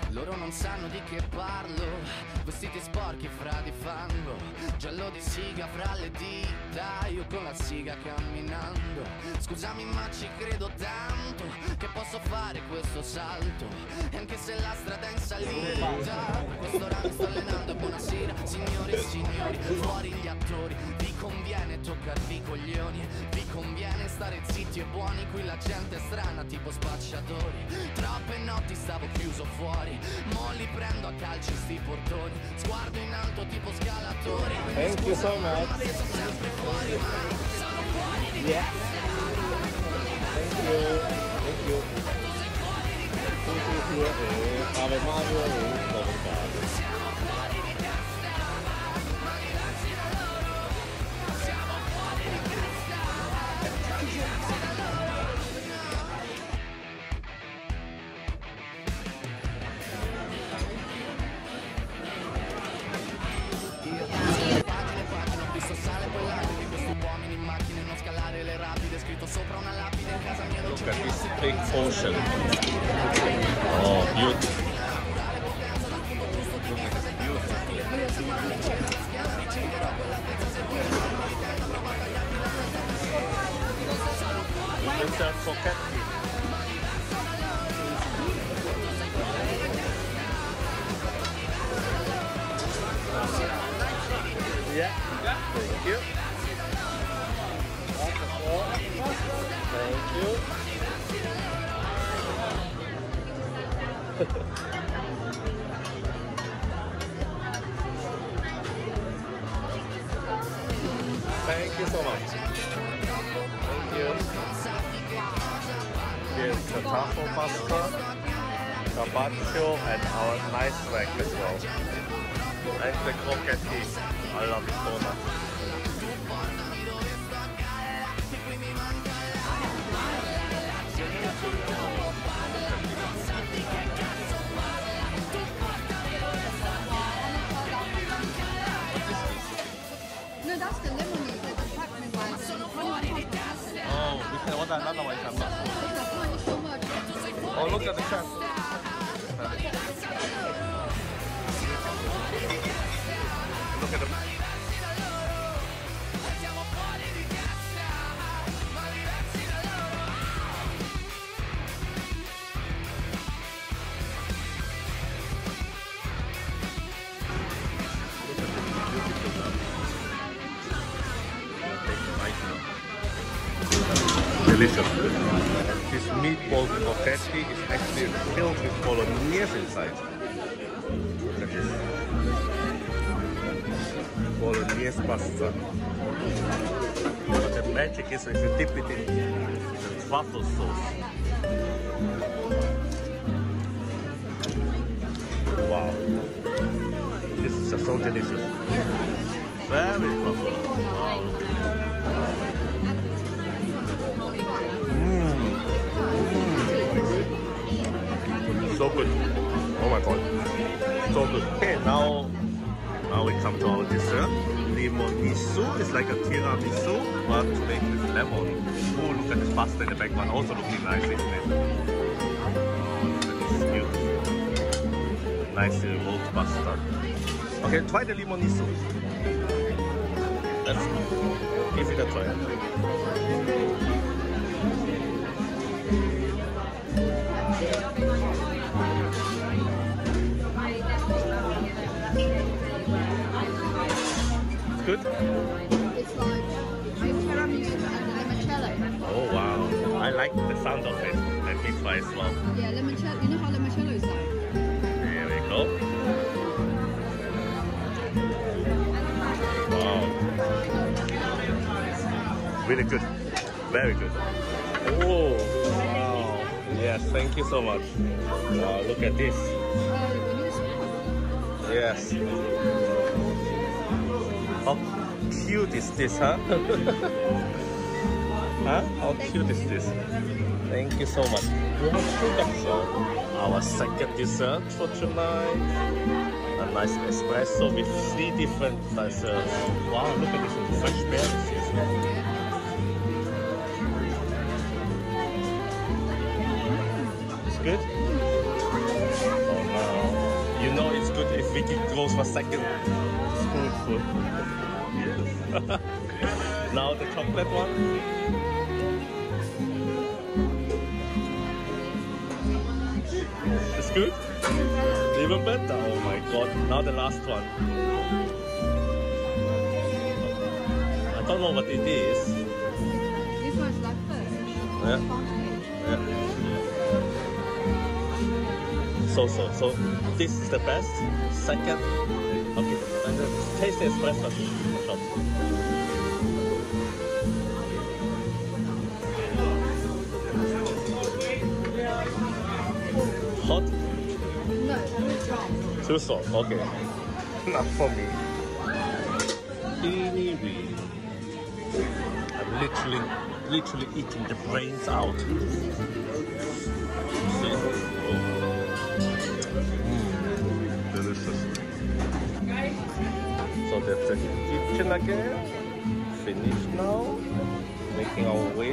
Loro non sanno di che parlo, vestiti sporchi fra di fango, giallo di siga fra le dita, io con la siga camminando. Scusami ma ci credo tanto, che posso fare questo salto, e anche se la strada è in salita, quest'ora mi sto allenando e buonasera, signore e signori, fuori gli attori, vi conviene toccarvi i coglioni, vi conviene stare zitti e buoni, qui la gente è strana tipo spacciatori, troppe notti stavo chiuso fuori, mo li prendo a calci sti portoni, sguardo in alto tipo scalatori. Thank you so much. Yeah. Thank you. Thank you. Ave Mario London. Look at this big ocean. Oh, beautiful. Look at this beautiful. It's a coquette. Yeah. Thank you. Thank you. Thank you so much. Thank you. Here's the taco pasta, carpaccio, and our nice snack as well. And the croquette cake. I love it so much. No, that's the lemonade, the department one. Oh, we can order another one. Thank you so much. Oh, look at the chef. Look at the... Delicious. This meatball croquette is actually filled with bolognese inside. Look at this. Bolognese pasta. But the magic is if you dip it in the truffle sauce. Wow. This is just so delicious. Very truffle. Wow. So good. Oh my god. So good. Okay, now we come to our dessert. Limonisu is like a tiramisu, but made with lemon. Oh, look at this pasta in the background. Also looking nice, isn't it? Oh, look at this beautiful. Nicely rolled pasta. Okay, try the limonisu. Let's give it a try. Good? It's like tiramisu and limoncello. Oh wow, I like the sound of it. Let me try as well. Yeah, limoncello. You know how limoncello is like? There we go. Wow. Really good. Very good. Oh, wow. Yes, thank you so much. Wow, look at this. Yes. How cute is this, huh? Huh? How cute is this? Thank you so much. So, our second dessert for tonight. A nice espresso with 3 different desserts. Wow, look at this fresh berries. It's good? Oh no. if we can close for second spoonful. Now the chocolate one. It's good? Even better? Oh my god. Now the last one. I don't know what it is. This one's like first. Yeah. Yeah. So this is the best. Second. Okay. And then taste the espresso shot. Hot? No, too strong. Too strong, okay. Not for me. Teeny wee. I'm literally eating the brains out. See? Delicious. So that's the kitchen again. Finished now. Making our way.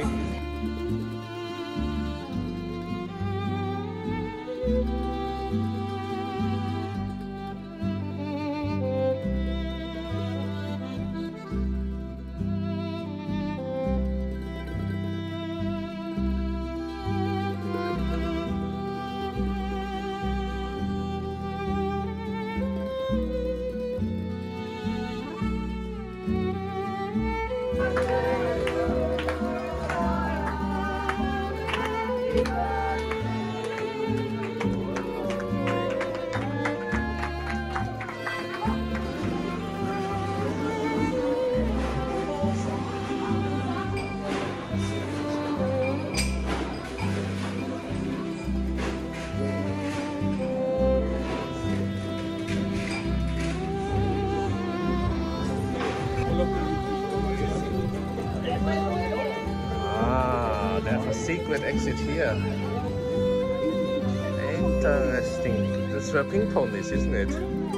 There's a secret exit here. Interesting. That's where ping pong is, isn't it?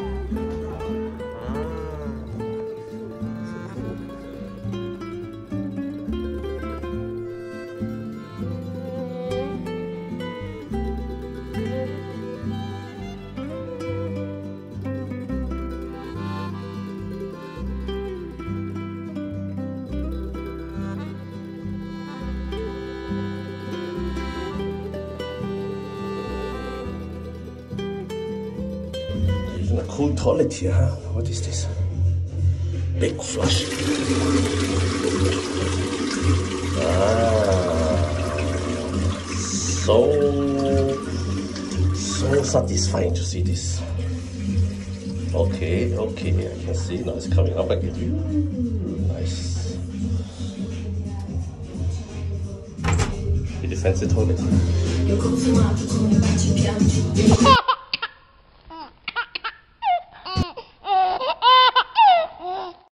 A cool toilet here, huh? What is this? Big flush. So satisfying to see this. Okay, I can see now it's coming up again. Nice. Pretty fancy toilet.